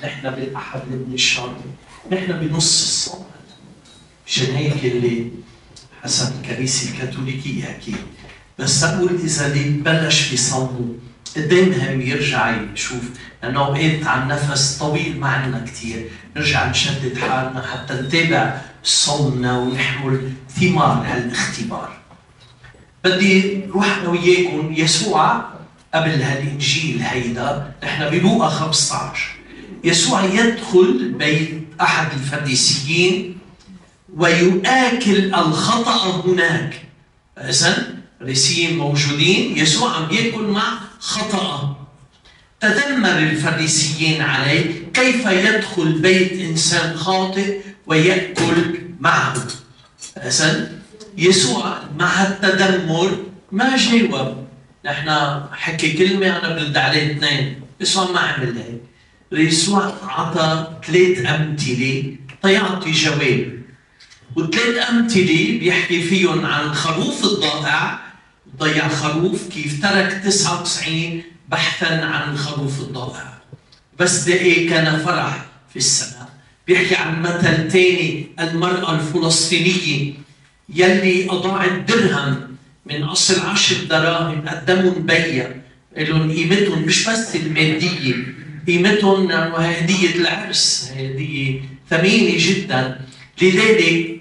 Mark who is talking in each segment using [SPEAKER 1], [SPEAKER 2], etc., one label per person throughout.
[SPEAKER 1] نحن بالأحد ابن الشاطر، نحن بنص الصوم. مشان هيك اللي حسب الكنيسة الكاثوليكية أكيد، بس أقول إذا اللي بلش بصومه قد ايه مهم يرجع يشوف، لأنه أوقات عن نفس طويل ما عندنا كثير، نرجع نشدد حالنا حتى نتابع صومنا ونحمل ثمار هالاختبار. بدي روح أنا وياكم يسوع قبل هالإنجيل هيدا، نحن بلوقا 15 يسوع يدخل بيت أحد الفريسيين ويؤكل الخطأ هناك. إذن الفريسيين موجودين، يسوع عم يأكل مع خطأ. تذمر الفريسيين عليه، كيف يدخل بيت إنسان خاطئ ويأكل معه؟ إذن يسوع مع التذمر ما جاوب. نحن حكي كلمة أنا برد عليه اثنين، يسوع ما عمل هيك. يسوع أعطى 3 أمثلة تيعطي جواب، و3 أمثلة بيحكي فيهم عن الخروف الضائع، ضيع خروف كيف ترك 99 بحثا عن الخروف الضائع، بس دقيق كان فرح في السماء. بيحكي عن مثل ثاني، المرأة الفلسطينية يلي أضاعت درهم من أصل 10 دراهم، قدمهم بيع لهم قيمتهم مش بس المادية، قيمتهم هدية العرس، هدية ثمينة جدا. لذلك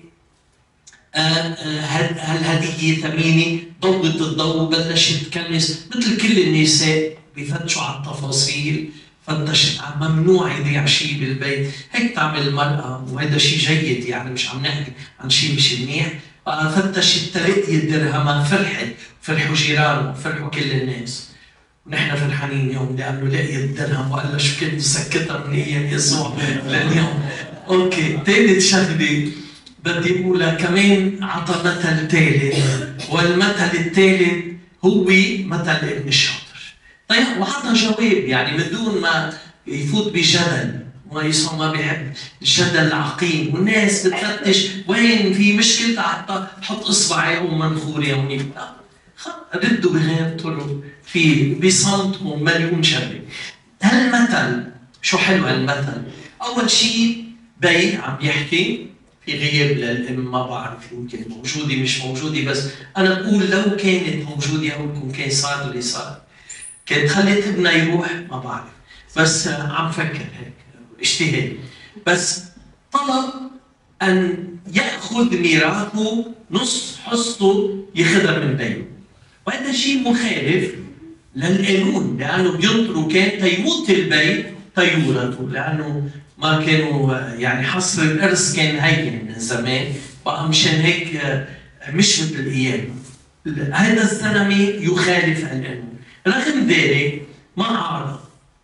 [SPEAKER 1] هالهدية ثمينة ضوت الضوء، بلشت تكنس مثل كل النساء بفتشوا على التفاصيل، فتشت على ممنوع يضيع شيء بالبيت، هيك تعمل المرأة، وهذا شيء جيد يعني، مش عم نحكي عن شيء مش منيح. فتشت تلقي الدرهم، فرحوا جيرانه، فرحوا كل الناس، ونحن فرحانين اليوم لأنه لقي الدرهم وقال له شو كنت مسكتها من أيام يسوع لليوم. أوكي، ثالث شغلة بدي أقولها كمان، عطى مثل ثالث، والمثل الثالث هو مثل ابن الشاطر. طيب وعطى جواب يعني من دون ما يفوت بجدل، ويسوع ما بيحب الجدل العقيم، والناس بتفتش وين في مشكلة حتى تحط إصبعي أو منخوري أو نبقى ردوا بغير طرق، في بصمت ومليون شغله. هالمثل شو حلو هالمثل؟ أول شيء بي عم يحكي في غياب للأم، ما بعرف يمكن موجودة مش موجودة، بس أنا بقول لو كانت موجودة أو يكون كان صار اللي صار، كانت خلت ابنها يروح، ما بعرف، بس عم فكر هيك اجتهاد. بس طلب أن يأخذ ميراثه، نص حصته ياخذها من بيته، وهذا شيء مخالف للقانون، لأنه بينطروا كان تيموت البيت تيورثوا، لأنه ما كانوا يعني حصر الإرث كان هين من زمان، بقى مشان هيك مش مثل الأيام. هذا الزلمة يخالف القانون، رغم ذلك ما عارض.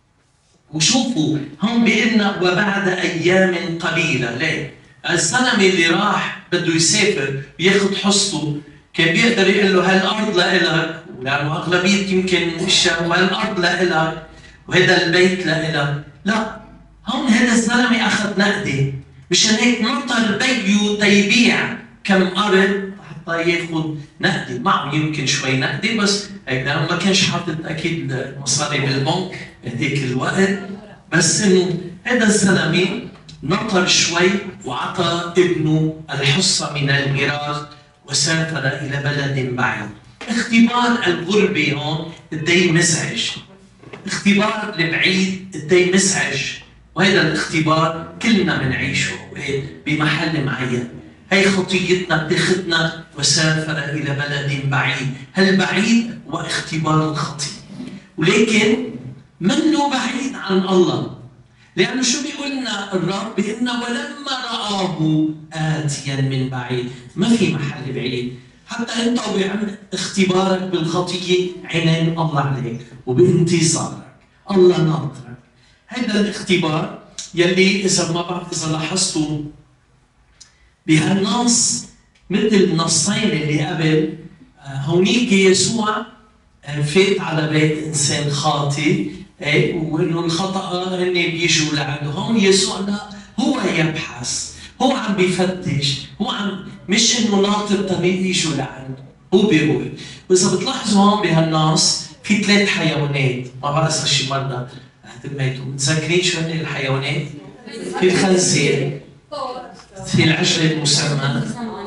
[SPEAKER 1] وشوفوا هون بيقلنا وبعد أيام قليلة، ليه؟ الزلمة اللي راح بده يسافر ياخذ حصته، كان بيقدر يقول له هالأرض لإلك، لأنه أغلبية يمكن الشام، وهالأرض لإلك وهذا البيت لإلك. لا، هون هذا الزلمة أخذ نقدي، مشان هيك نطر بيو تيبيع كم أرض حتى ياخذ نقدي، معه يمكن شوي نقدي، بس هيك لأنه ما كانش حاطط أكيد مصاري بالبنك بهديك الوقت. بس إنه هذا الزلمة نطر شوي وعطى ابنه الحصة من الميراث وسافر إلى بلد بعيد. اختبار الغربة هون قديه مزعج، اختبار البعيد قديه مزعج، وهذا الاختبار كلنا بنعيشه بمحل معين. هي خطيتنا بتاخذنا وسافر إلى بلد بعيد، هالبعيد واختبار الخطية، ولكن منه بعيد عن الله، لأنه شو بيقولنا الرب؟ بأنه ولما رآه آتيا من بعيد، ما في محل بعيد. حتى أنت وعند اختبارك بالخطية عينين الله عليك وبانتظارك، الله ناطرك. هذا الاختبار يلي إذا ما بعرف إذا لاحظتوا بهالنص مثل النصين اللي قبل، هونيك يسوع فات على بيت إنسان خاطئ، وإنه الخطأ هن بيجوا لعنده. هون يسوع لا، هو يبحث، هو عم بيفتش، هو عم مش إنه ناطر تمام يجوا لعنده، هو بيروح. وإذا بتلاحظوا هون بهالنص في 3 حيوانات، ما بعرف شي مرة تحت الميت. متذكرين شو هن الحيوانات؟ في الخنزير، في العجل المسمى،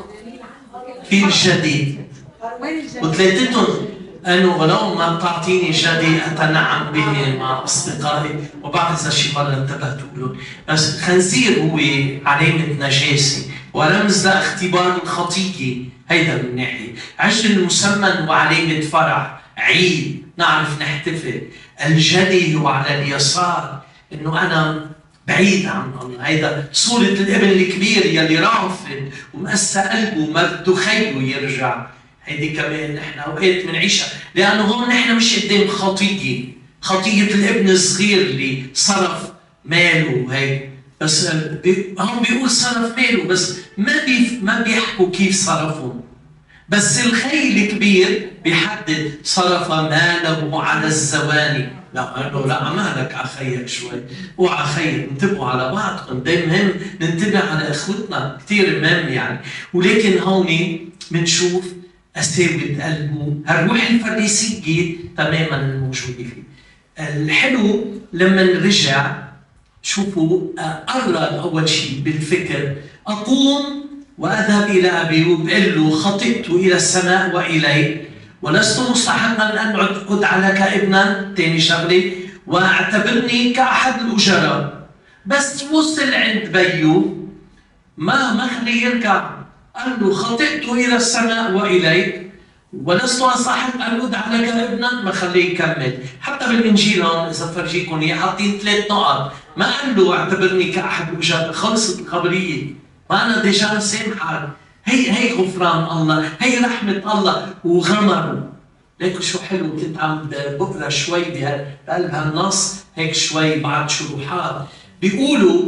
[SPEAKER 1] في الجدي، وثلاثتهم أنه ولو ما بتعطيني جدي أتنعم به مع أصدقائي، وبعد إذا شي مرة انتبهت لهم. بس الخنزير هو علامة نجاسة ورمز لاختبار الخطية، هيدا من ناحية. عجل المسمن وعلامة فرح، عيد، نعرف نحتفل. الجدي هو على اليسار، إنه أنا بعيد عن الله. هيدا صورة الابن الكبير يلي رافض ومأسى قلبه وما بده خيله يرجع. هيدي كمان نحن اوقات بنعيشها، لانه هون نحن مش قدام خطيه الابن الصغير اللي صرف ماله هيك. بس هون بيقول صرف ماله، بس ما بيحكوا كيف صرفهم. بس الخي الكبير بيحدد صرف ماله على الزواني. لا قال له لا مالك على خيك شوي، اوعى خيك، انتبهوا على بعضكم. ده مهم ننتبه على اخوتنا، كثير مهم يعني. ولكن هون بنشوف قساوة قلبه، هالروح الفريسية تماما موجودة فيه. الحلو لما نرجع شوفوا، قرر أول شيء بالفكر أقوم وأذهب إلى أبي، وبقول له خطئت إلى السماء وإليك ولست مستحقا أن أدعى لك ابنا. ثاني شغلة، واعتبرني كأحد الأجراء. بس وصل عند بيو ما خليه يركع، قال له خطئت إلى السماء وإليك ولست أستحق أن أدعى لك ابنا، ما خليه يكمل. حتى بالإنجيل هون إذا فرجيكم هي حاطين 3 نقط، ما قال له اعتبرني كأحد الأجراء، خلصت الخبرية، ما أنا ديجا سامحك. هي غفران الله، هي رحمة الله وغمره. ليك شو حلو، كنت عم بقرا شوي بقلب هالنص هيك شوي بعد شروحات، بيقولوا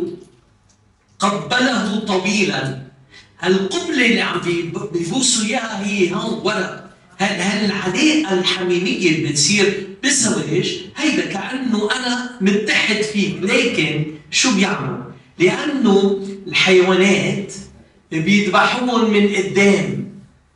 [SPEAKER 1] قبله طويلا. هالقبلة اللي عم بيبوسوا اياها هي هون ورا، هالعلاقة الحميمية اللي بتصير بالزواج، هيدا كأنه أنا متحد فيك. لكن شو بيعملوا؟ لأنه الحيوانات بيذبحون من قدام،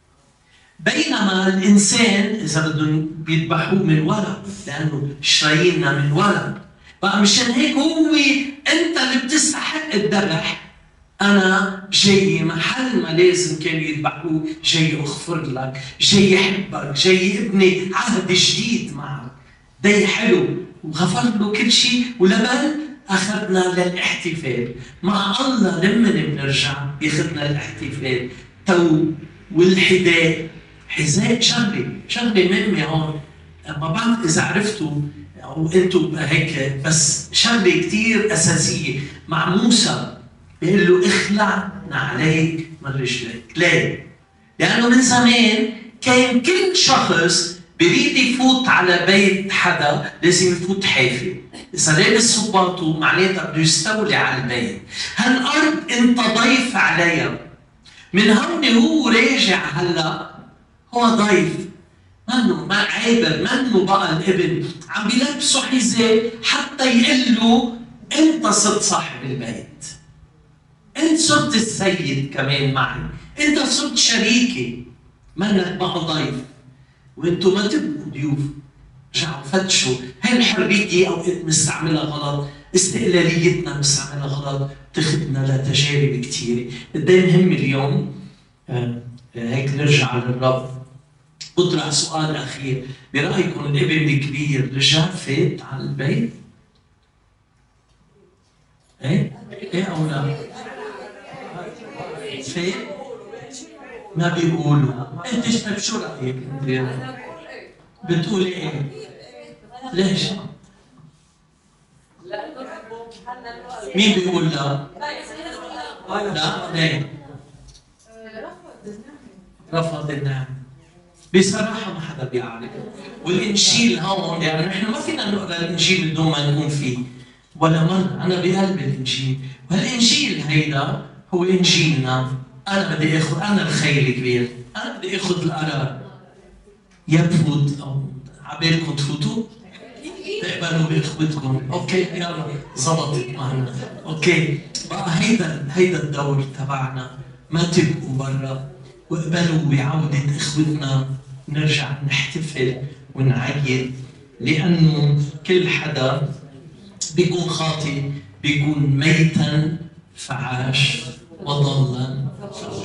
[SPEAKER 1] بينما الإنسان إذا بدهم بيذبحوه من ورا، لأنه شراييننا من ورا. بقى مشان هيك هو أنت اللي بتستحق الذبح. أنا جاي محل ما لازم كانوا يذبحوه، جاي أغفر لك، جاي أحبك، جاي ابني عهد جديد معك. ده حلو، وغفر له كل شيء، ولبن أخذنا للاحتفال مع الله. لما بنرجع ياخذنا الاحتفال تو والحذاء. حذاء شغله مهمة هون، ما بعرف إذا عرفتوا أو أنتم هيك، بس شغله كثير أساسية. مع موسى بيقول له اخلع نعليك من رجليك. ليه؟ لأنه من زمان كان كل شخص بريد يفوت على بيت حدا لازم يفوت حافي. إذا لابس صباطه معناتها بده يستولي على البيت. هالأرض أنت ضيف عليها. من هون هو راجع هلا هو ضيف، ما عابر، منه بقى الابن. عم بيلبسوا حذاء حتى يقول له أنت صرت صاحب البيت. أنت صرت السيد كمان معي، أنت صرت شريكي، منك بقى ضيف. وأنتم ما تبقوا ضيوف. رجعوا فتشوا، هاي الحرية أوقات بنستعملها غلط، استقلاليتنا بنستعملها غلط، تاخذنا لتجارب كثيرة. قد ايه مهم اليوم هيك نرجع للرب. بطرح سؤال أخير، برأيكم الابن الكبير رجع فات على البيت؟ إيه أو لا؟ فات؟ ما بيقولوا. أنت شو رأيك أنت؟ بتقولي إيه؟ ليش؟ مين بيقول لا؟ لا ليه؟ رفض النعم. بصراحة ما حدا بيعرف. والإنجيل هون يعني نحن ما فينا نقرأ الإنجيل بدون ما نكون فيه. ولا مرة أنا بقلب الإنجيل، والإنجيل هيدا هو إنجيلنا. أنا بدي آخذ، أنا الخيل الكبير، أنا بدي آخذ القرار. يا بفوت أو عبالكم تفوتوا؟ تقبلوا بإخوتكم، أوكي يلا زبطت معنا، أوكي بقى هيدا الدور تبعنا. ما تبقوا برا، واقبلوا بعودة إخوتنا، نرجع نحتفل ونعيد، لأنه كل حدا بيكون خاطئ، بيكون ميتا فعاش وضالا فهدى.